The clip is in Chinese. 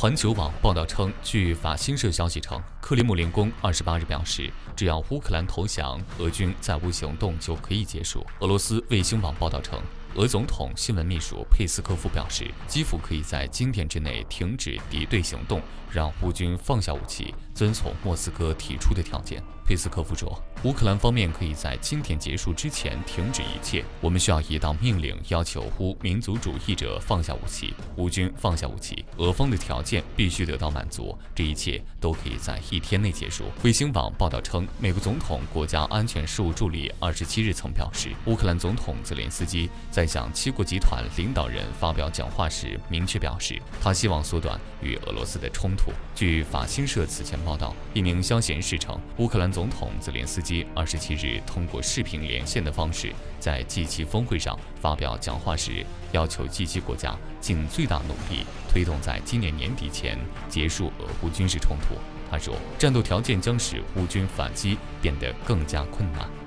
环球网报道称，据法新社消息称，克里姆林宫28日表示，只要乌克兰投降，俄军暂无行动就可以结束。俄罗斯卫星网报道称，俄总统新闻秘书佩斯科夫表示，基辅可以在今天之内停止敌对行动，让乌军放下武器，遵从莫斯科提出的条件。佩斯科夫说，乌克兰方面可以在今天结束之前停止一切。我们需要一道命令，要求乌民族主义者放下武器，乌军放下武器，俄方的条件必须得到满足，这一切都可以在1天内结束。卫星网报道称，美国总统国家安全事务助理27日曾表示，乌克兰总统泽连斯基在向7国集团领导人发表讲话时明确表示，他希望缩短与俄罗斯的冲突。据法新社此前报道，一名消息人士称，乌克兰总统泽连斯基27日通过视频连线的方式，在 G7 峰会上发表讲话时，要求 G7 国家尽最大努力推动在今年年底前结束俄乌军事冲突。他说，战斗条件将使乌军反击变得更加困难。